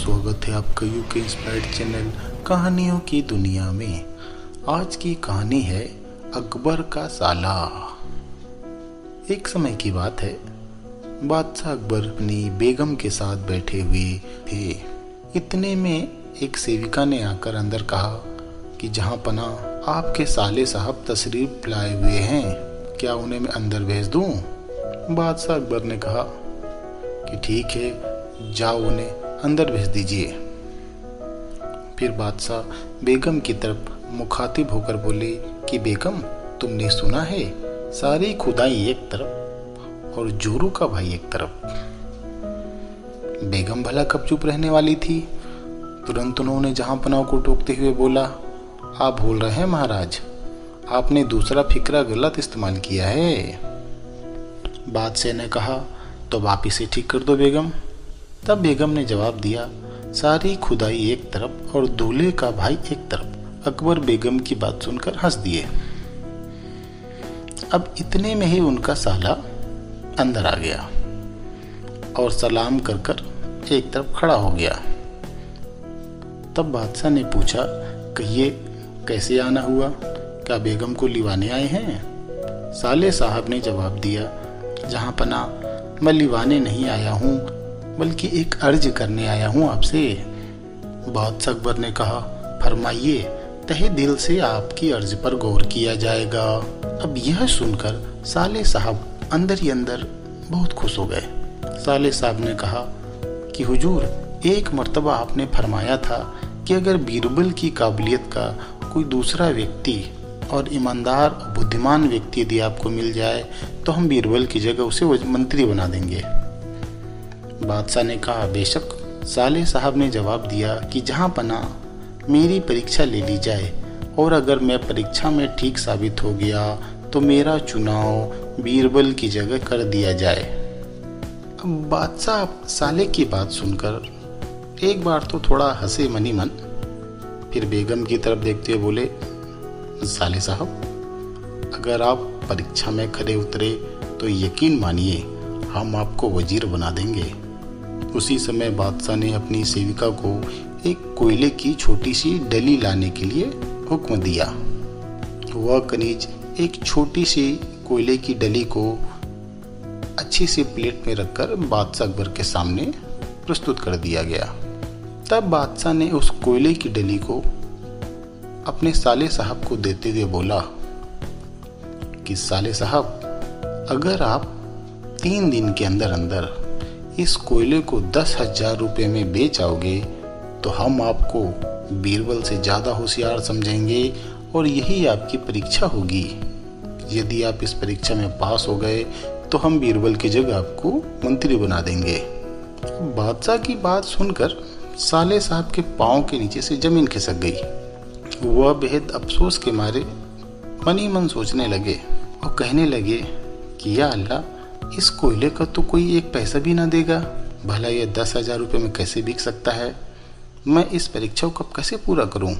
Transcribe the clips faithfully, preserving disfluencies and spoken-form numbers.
स्वागत है आपका यूके इंस्पायर्ड चैनल कहानियों की दुनिया में। आज की कहानी है अकबर का साला। एक समय की बात है, बादशाह अकबर अपनी बेगम के साथ बैठे हुए थे। इतने में एक सेविका ने आकर अंदर कहा कि जहां पना आपके साले साहब तशरीफ लाए हुए हैं, क्या उन्हें मैं अंदर भेज दूं? बादशाह अकबर ने कहा कि ठीक है, जाओ उन्हें अंदर भेज दीजिए। फिर बादशाह बेगम की तरफ मुखातिब होकर बोले कि बेगम, तुमने सुना है, सारी खुदाई एक तरफ और जोरू का भाई एक तरफ। बेगम भला कब चुप रहने वाली थी। तुरंत उन्होंने जहां पनाह को टोकते हुए बोला, आप भूल रहे हैं महाराज, आपने दूसरा फिक्रा गलत इस्तेमाल किया है। बादशाह ने कहा, तो आप इसे ठीक कर दो बेगम। तब बेगम ने जवाब दिया, सारी खुदाई एक तरफ और दूल्हे का भाई एक तरफ। अकबर बेगम की बात सुनकर हंस दिए। अब इतने में ही उनका साला अंदर आ गया और सलाम कर कर एक तरफ खड़ा हो गया। तब बादशाह ने पूछा, कहिए कैसे आना हुआ, क्या बेगम को लिवाने आए हैं? साले साहब ने जवाब दिया, जहां पना मैं लिवाने नहीं आया हूँ, बल्कि एक अर्ज करने आया हूँ आपसे। बादशाह अकबर ने कहा, फरमाइए, तहे दिल से आपकी अर्ज पर गौर किया जाएगा। अब यह सुनकर साले साहब अंदर ही अंदर बहुत खुश हो गए। साले साहब ने कहा कि हुजूर, एक मर्तबा आपने फरमाया था कि अगर बीरबल की काबिलियत का कोई दूसरा व्यक्ति और ईमानदार बुद्धिमान व्यक्ति यदि आपको मिल जाए तो हम बीरबल की जगह उसे मंत्री बना देंगे। बादशाह ने कहा, बेशक। साले साहब ने जवाब दिया कि जहां पना मेरी परीक्षा ले ली जाए और अगर मैं परीक्षा में ठीक साबित हो गया तो मेरा चुनाव बीरबल की जगह कर दिया जाए। अब बादशाह साले की बात सुनकर एक बार तो थोड़ा हंसे मनी मन, फिर बेगम की तरफ देखते हुए बोले, साले साहब, अगर आप परीक्षा में खरे उतरे तो यकीन मानिए हम आपको वजीर बना देंगे। उसी समय बादशाह ने अपनी सेविका को एक कोयले की छोटी सी डली लाने के लिए हुक्म दिया। वह कनीज एक छोटी सी कोयले की डली को अच्छी सी प्लेट में रखकर बादशाह अकबर के सामने प्रस्तुत कर दिया गया। तब बादशाह ने उस कोयले की डली को अपने साले साहब को देते हुए बोला कि साले साहब, अगर आप तीन दिन के अंदर अंदर इस कोयले को दस हजार रुपये में बेच आओगे तो हम आपको बीरबल से ज़्यादा होशियार समझेंगे और यही आपकी परीक्षा होगी। यदि आप इस परीक्षा में पास हो गए तो हम बीरबल की जगह आपको मंत्री बना देंगे। बादशाह की बात सुनकर साले साहब के पाँव के नीचे से जमीन खिसक गई। वह बेहद अफसोस के मारे मन ही मन सोचने लगे और कहने लगे कि या अल्लाह, इस कोयले का तो कोई एक पैसा भी ना देगा। भला यह दस हजार रुपये में कैसे बिक सकता है? मैं इस परीक्षा को कब कैसे पूरा करूं?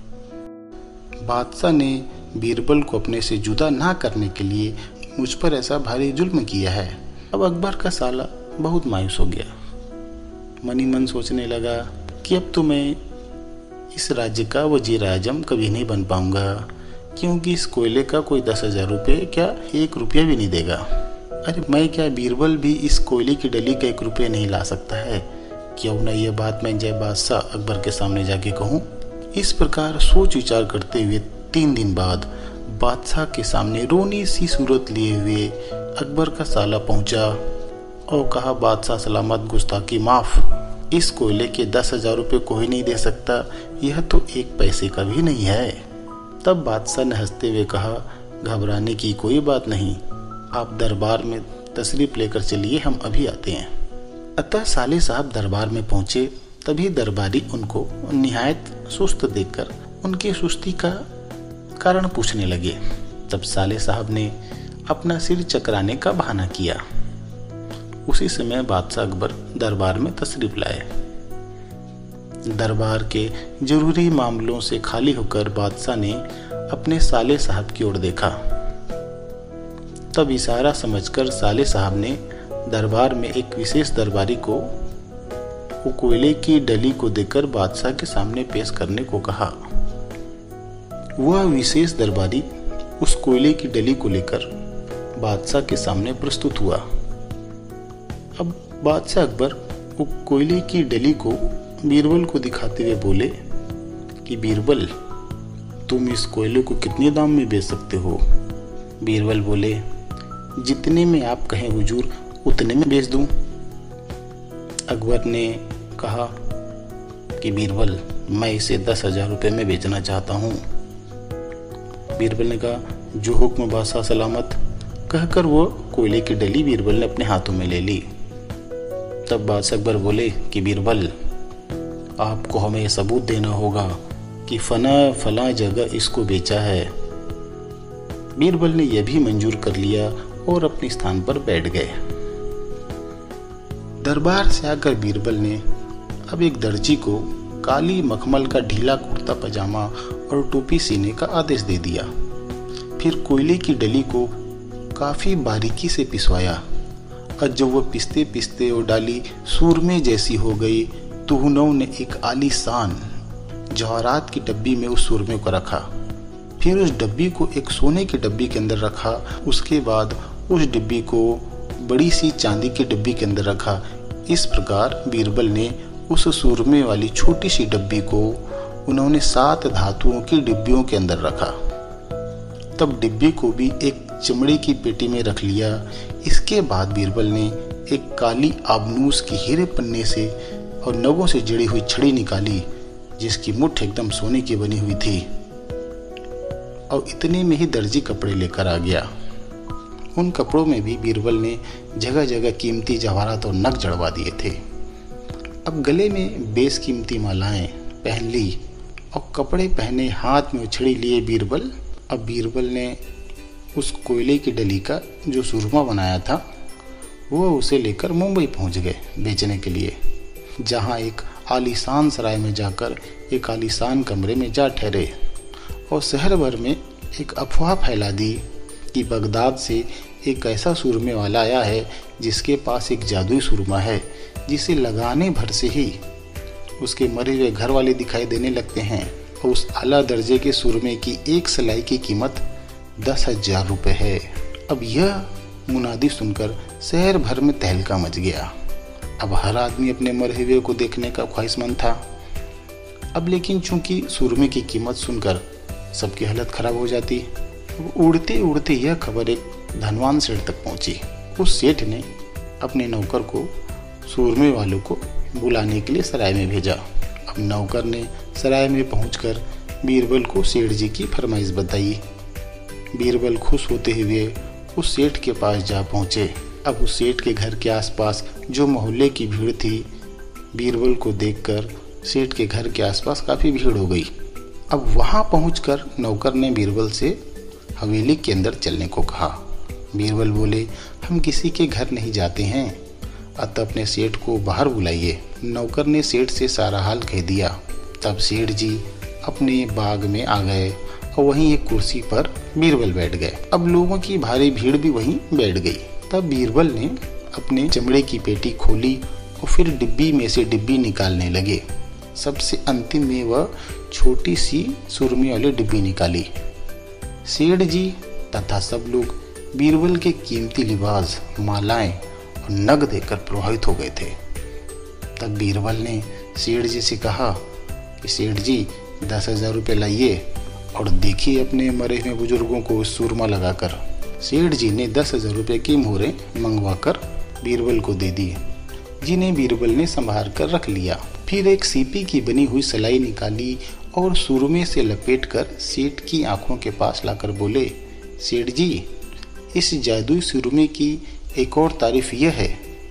बादशाह ने बीरबल को अपने से जुदा ना करने के लिए मुझ पर ऐसा भारी जुल्म किया है। अब अकबर का साला बहुत मायूस हो गया। मन ही मन सोचने लगा कि अब तो मैं इस राज्य का वजीर आजम कभी नहीं बन पाऊंगा, क्योंकि इस कोयले का कोई दस हजार रुपये क्या एक रुपया भी नहीं देगा। अरे मैं क्या, बीरबल भी इस कोयले की डली का एक रुपये नहीं ला सकता है? क्यों ना यह बात मैं जय बादशाह अकबर के सामने जाके कहूँ। इस प्रकार सोच विचार करते हुए तीन दिन बाद बादशाह के सामने रोनी सी सूरत लिए हुए अकबर का साला पहुंचा और कहा, बादशाह सलामत, गुस्ताखी माफ। इस कोयले के दस हजार रुपये कोई नहीं दे सकता, यह तो एक पैसे का भी नहीं है। तब बादशाह ने हंसते हुए कहा, घबराने की कोई बात नहीं, आप दरबार में तशरीफ लेकर चलिए, हम अभी आते हैं। अतः साले साहब दरबार में पहुंचे। तभी दरबारी उनको निहायत सुस्त देखकर उनकी सुस्ती का कारण पूछने लगे। तब साले साहब ने अपना सिर चकराने का बहाना किया। उसी समय बादशाह अकबर दरबार में तशरीफ लाए। दरबार के जरूरी मामलों से खाली होकर बादशाह ने अपने साले साहब की ओर देखा। तब इशारा समझकर साले साहब ने दरबार में एक विशेष दरबारी को वो कोयले की डली को देकर बादशाह के सामने पेश करने को कहा। वह विशेष दरबारी उस कोयले की डली को लेकर बादशाह के सामने प्रस्तुत हुआ। अब बादशाह अकबर वो कोयले की डली को बीरबल को दिखाते हुए बोले कि बीरबल, तुम इस कोयले को कितने दाम में बेच सकते हो? बीरबल बोले, जितने में आप कहें हुजूर उतने में बेच दूं। अकबर ने कहा कि बीरबल, मैं इसे दस हजार रुपये में बेचना चाहता हूँ। बीरबल ने कहा, जो हुक्म बादशाह सलामत, कहकर वो कोयले की डली बीरबल ने अपने हाथों में ले ली। तब बादशाह अकबर बोले कि बीरबल, आपको हमें यह सबूत देना होगा कि फना फला जगह इसको बेचा है। बीरबल ने यह भी मंजूर कर लिया और अपने स्थान पर बैठ गए। दरबार से आकर बीरबल ने अब एक दर्जी को काली मखमल का ढीला कुर्ता पजामा और टोपी सीने का आदेश दे दिया। फिर कोयले की डली को काफी बारीकी से पिसवाया और जब वह पिसते पिसते वो डाली सूरमे जैसी हो गई तो उन्होंने एक आलीशान जवाहरात की डब्बी में उस सूरमे को रखा। फिर उस डब्बी को एक सोने की डब्बी के अंदर रखा। उसके बाद उस डिब्बी को बड़ी सी चांदी की डिब्बी के अंदर रखा। इस प्रकार बीरबल ने उस सूरमे वाली छोटी सी डब्बी को उन्होंने सात धातुओं की डिब्बियों के अंदर रखा। तब डिब्बी को भी एक चमड़े की पेटी में रख लिया। इसके बाद बीरबल ने एक काली आबनूस की हीरे पन्ने से और नगों से जड़ी हुई छड़ी निकाली, जिसकी मुठ एकदम सोने की बनी हुई थी, और इतने में ही दर्जी कपड़े लेकर आ गया। उन कपड़ों में भी बीरबल ने जगह जगह कीमती जवाहरात और नग जड़वा दिए थे। अब गले में बेशकीमती मालाएं पहन ली और कपड़े पहने, हाथ में उछड़ी लिए बीरबल। अब बीरबल ने उस कोयले की डली का जो सुरमा बनाया था वो उसे लेकर मुंबई पहुंच गए बेचने के लिए, जहां एक आलीशान सराय में जाकर एक आलीशान कमरे में जा ठहरे और शहर भर में एक अफवाह फैला दी कि बगदाद से एक ऐसा सुरमे वाला आया है जिसके पास एक जादुई सुरमा है, जिसे लगाने भर से ही उसके मरे हुए घर वाले दिखाई देने लगते हैं। और उस आला दर्जे के सुरमे की एक सलाई की कीमत दस हजार रुपये है। अब यह मुनादी सुनकर शहर भर में तहलका मच गया। अब हर आदमी अपने मरे हुए को देखने का ख्वाहिशमंद था। अब लेकिन चूंकि सुरमे की कीमत सुनकर सबकी हालत खराब हो जाती, उड़ते उड़ते यह खबर एक धनवान सेठ तक पहुंची। उस सेठ ने अपने नौकर को सूरमे वालों को बुलाने के लिए सराय में भेजा। अब नौकर ने सराय में पहुंचकर बीरबल को सेठ जी की फरमाइश बताई। बीरबल खुश होते हुए उस सेठ के पास जा पहुंचे। अब उस सेठ के घर के आसपास जो मोहल्ले की भीड़ थी, बीरबल को देखकर सेठ के घर के आसपास काफ़ी भीड़ हो गई। अब वहां पहुंचकर नौकर ने बीरबल से हवेली के अंदर चलने को कहा। बीरबल बोले, हम किसी के घर नहीं जाते हैं, अतः अपने सेठ को बाहर बुलाइए। नौकर ने सेठ से सारा हाल कह दिया। तब सेठ जी अपने बाग में आ गए और वहीं एक कुर्सी पर बीरबल बैठ गए। अब लोगों की भारी भीड़ भी वहीं बैठ गई। तब बीरबल ने अपने चमड़े की पेटी खोली और फिर डिब्बी में से डिब्बी निकालने लगे। सबसे अंतिम में वह छोटी सी सुरमी वाली डिब्बी निकाली। सेठ जी तथा सब लोग बीरबल के कीमती लिबास, मालाएं और नग देखकर प्रभावित हो गए थे। तब बीरबल ने सेठ जी से कहा कि सेठ जी दस हजार रुपये लाइए और देखिए अपने मरे हुए बुजुर्गों को सुरमा लगाकर। सेठ जी ने दस हजार रुपये की मोहरें मंगवाकर बीरबल को दे दी, जिन्हें बीरबल ने संभाल कर रख लिया। फिर एक सीपी की बनी हुई सलाई निकाली और सुरमे से लपेटकर सेठ की आंखों के पास लाकर बोले, सेठ जी, इस जादुई सुरमे की एक और तारीफ यह है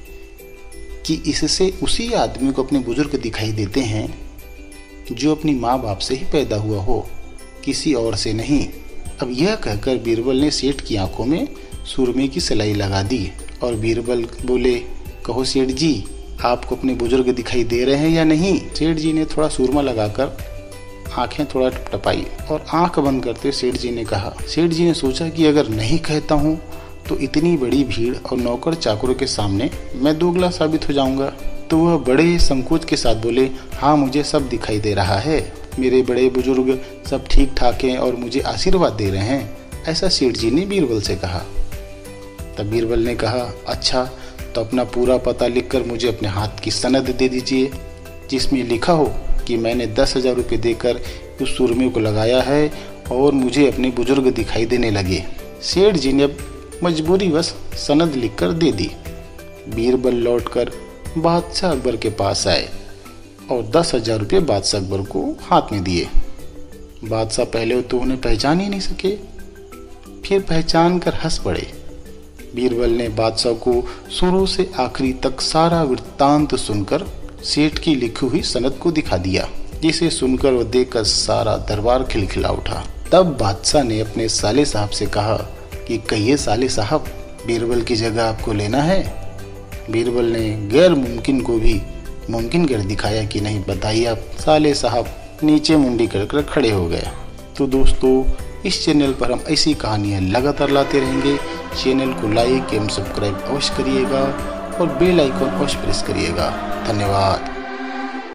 कि इससे उसी आदमी को अपने बुजुर्ग दिखाई देते हैं जो अपनी माँ बाप से ही पैदा हुआ हो, किसी और से नहीं। अब यह कहकर बीरबल ने सेठ की आंखों में सुरमे की सलाई लगा दी और बीरबल बोले, कहो सेठ जी, आपको अपने बुजुर्ग दिखाई दे रहे हैं या नहीं? सेठ जी ने थोड़ा सुरमा लगाकर आंखें थोड़ा टपटपाई और आंख बंद करते सेठ जी ने कहा। सेठ जी ने सोचा कि अगर नहीं कहता हूँ तो इतनी बड़ी भीड़ और नौकर चाकरों के सामने मैं दोगला साबित हो जाऊंगा। तो वह बड़े संकोच के साथ बोले, हाँ मुझे सब दिखाई दे रहा है, मेरे बड़े बुजुर्ग सब ठीक ठाक हैं और मुझे आशीर्वाद दे रहे हैं, ऐसा सेठ जी ने बीरबल से कहा। तब बीरबल ने कहा, अच्छा तो अपना पूरा पता लिखकर मुझे अपने हाथ की सनद दे दीजिए, जिसमें लिखा हो कि मैंने दस हजार रुपये देकर उस सुरमे को लगाया है और मुझे अपने बुजुर्ग दिखाई देने लगे। सेठ जी ने अब मजबूरीवश सनद लिखकर दे दी। बीरबल लौटकर बादशाह अकबर के पास आए और दस हजार रुपये बादशाह अकबर को हाथ में दिए। बादशाह पहले तो उन्हें पहचान ही नहीं सके, फिर पहचान कर हंस पड़े। बीरबल ने बादशाह को शुरू से आखिरी तक सारा वृत्तांत सुनकर सेठ की लिखी हुई सनद को दिखा दिया, जिसे सुनकर व देखकर सारा दरबार खिलखिला उठा। तब बादशाह ने अपने साले साहब से कहा कि कहिए साले साहब, बीरबल की जगह आपको लेना है? बीरबल ने गैर मुमकिन को भी मुमकिन कर दिखाया कि नहीं, बताइए आप। साले साहब नीचे मुंडी कर कर खड़े हो गए। तो दोस्तों, इस चैनल पर हम ऐसी कहानियाँ लगातार लाते रहेंगे। चैनल को लाइक एवं सब्सक्राइब अवश्य करिएगा और बेल आइकन अवश्य प्रेस करिएगा। धन्यवाद।